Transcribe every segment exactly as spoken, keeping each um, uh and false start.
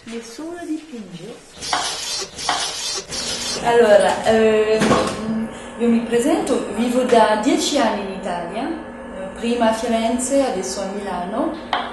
Nessuno dipinge? Allora, ehm, io mi presento, vivo da dieci anni in Italia, prima a Firenze, adesso a Milano.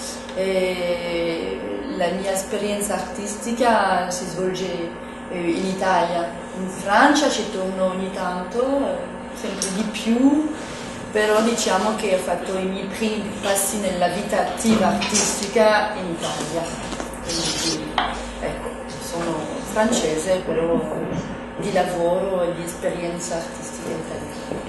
E la mia esperienza artistica si svolge eh, in Italia. In Francia ci torno ogni tanto, eh, sempre di più, però diciamo che ho fatto i miei primi passi nella vita attiva artistica in Italia. Quindi, ecco, sono francese, però di lavoro e di esperienza artistica italiana.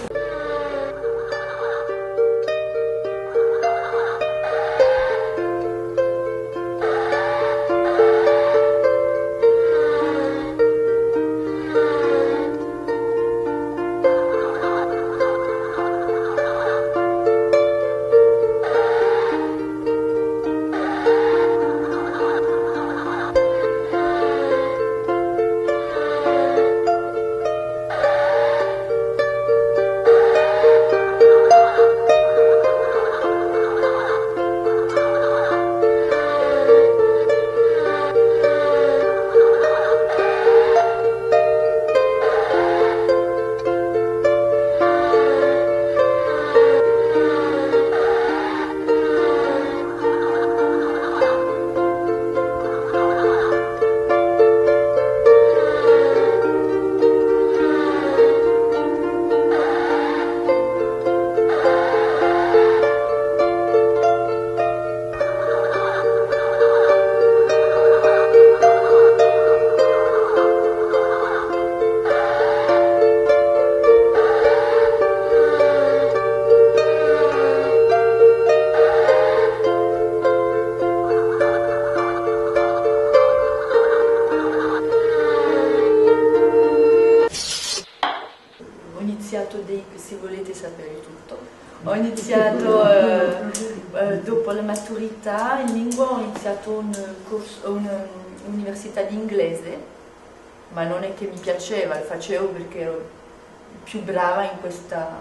Se volete sapere tutto, ho iniziato eh, eh, dopo la maturità in lingua, ho iniziato un corso, un'università di inglese, ma non è che mi piaceva, lo facevo perché ero più brava in questa,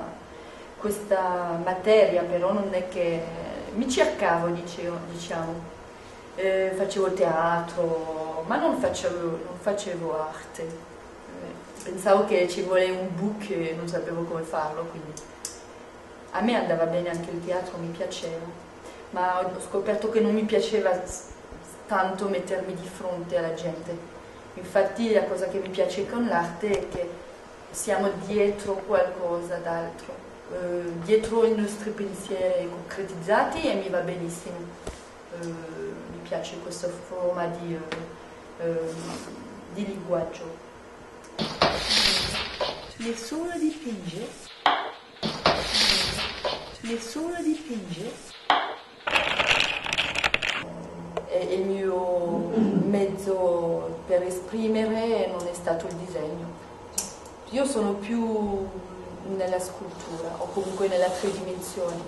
questa materia, però non è che mi cercavo, dicevo, diciamo, eh, facevo teatro, ma non facevo, non facevo arte. Pensavo che ci voleva un book e non sapevo come farlo, quindi a me andava bene anche il teatro, mi piaceva, ma ho scoperto che non mi piaceva tanto mettermi di fronte alla gente. Infatti la cosa che mi piace con l'arte è che siamo dietro qualcosa d'altro, eh, dietro i nostri pensieri concretizzati, e mi va benissimo. Eh, mi piace questa forma di, eh, eh, di linguaggio. Nessuno dipinge? Nessuno dipinge? È il mio mezzo per esprimere non è stato il disegno. Io sono più nella scultura o comunque nella tridimensione.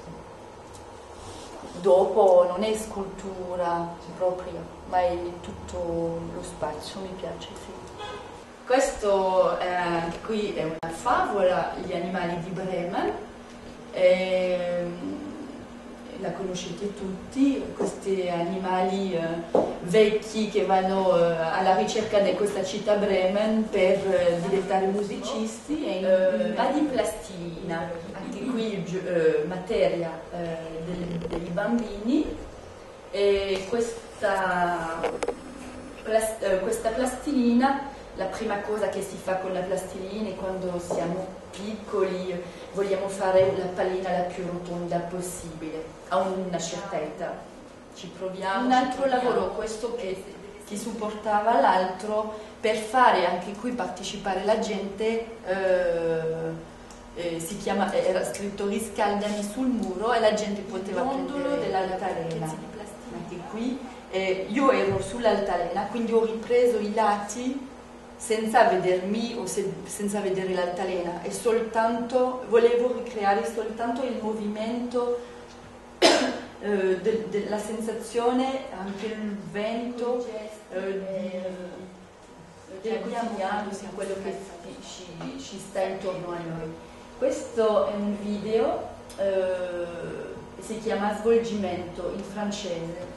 Dopo non è scultura propria, ma è tutto lo spazio, mi piace, sì. Questo eh, qui è una favola, Gli animali di Bremen, eh, la conoscete tutti, questi animali eh, vecchi che vanno eh, alla ricerca di questa città Bremen per eh, diventare musicisti, eh, ma di plastilina, anche qui eh, materia eh, dei, dei bambini, e questa, plast eh, questa plastilina. La prima cosa che si fa con la plastilina è quando siamo piccoli, vogliamo fare la pallina la più rotonda possibile, a una certa età. Ci proviamo. Un altro lavoro, questo che ti supportava l'altro, per fare anche qui partecipare la gente, eh, eh, si chiama, era scritto riscaldami sul muro, e la gente poteva prendere dell'altalena. Anche qui eh, io ero sull'altalena, quindi ho ripreso i lati senza vedermi o se, senza vedere l'altalena, e soltanto volevo ricreare soltanto il movimento, eh, de, della sensazione, anche il vento, eh, del quotidiano, sia quello che ci, ci sta intorno a noi. Questo è un video, eh, si chiama Svolgimento in francese.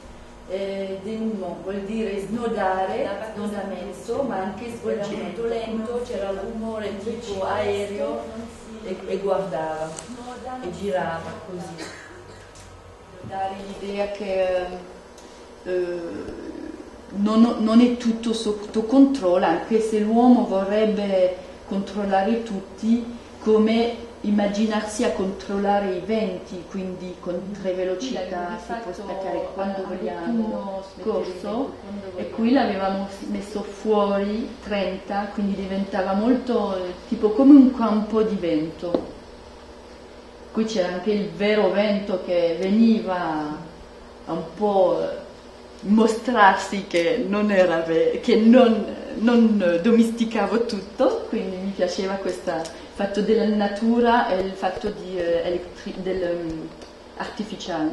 Eh, denouement vuol dire snodare, snodamento, ma anche svolgimento lento, c'era un rumore tipo aereo e, e guardava e girava così. Dare l'idea che eh, non, non è tutto sotto controllo, anche se l'uomo vorrebbe controllare tutti, come immaginarsi a controllare i venti, quindi con tre velocità si può staccare quando vogliamo, corso, e qui l'avevamo messo fuori trenta, quindi diventava molto tipo come un campo di vento. Qui c'era anche il vero vento che veniva un po' mostrarsi che non era vero, che non, non domesticavo tutto, quindi mi piaceva questo fatto della natura e il fatto di, eh, elettri- del um, artificiale.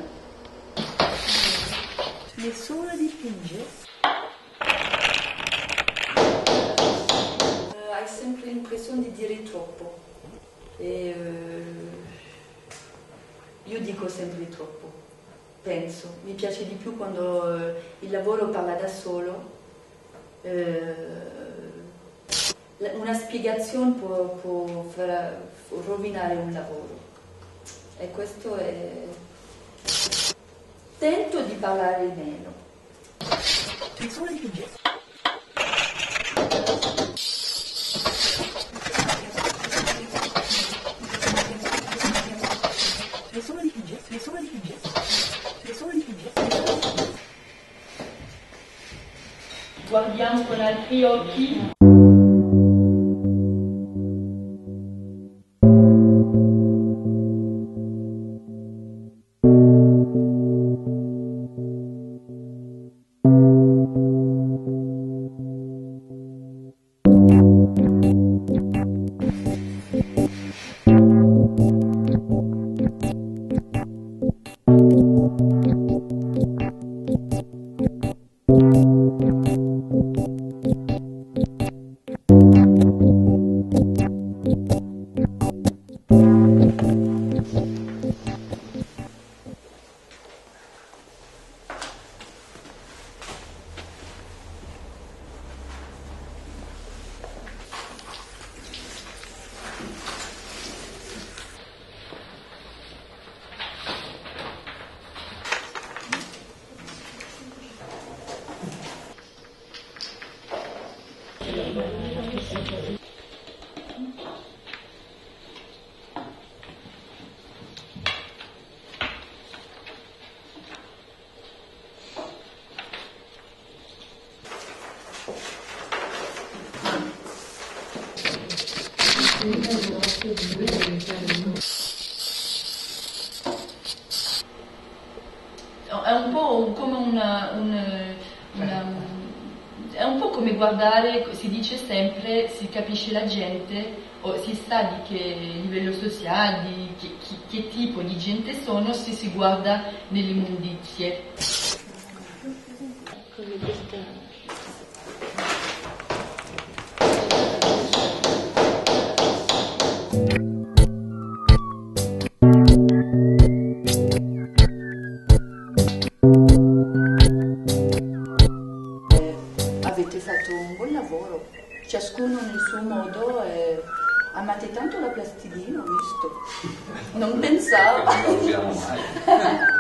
Nessuno dipinge. Uh, hai sempre l'impressione di dire troppo. E, uh, io dico sempre troppo, penso. Mi piace di più quando uh, il lavoro parla da solo. Uh, Una spiegazione può, può far, può rovinare un lavoro e questo è... Tento di parlare meno. Nessuno dipinge. Nessuno dipinge. Nessuno dipinge. Nessuno dipinge. Guardiamo con altri occhi. È un po' come una, una, una è un po' come guardare, si dice sempre, si capisce la gente o si sa di che livello sociale, di che, che, che tipo di gente sono se si guarda nelle immondizie. Avete fatto un buon lavoro, ciascuno nel suo modo. E amate tanto la plastilina, ho visto. Non pensavo. Non lo usiamo mai.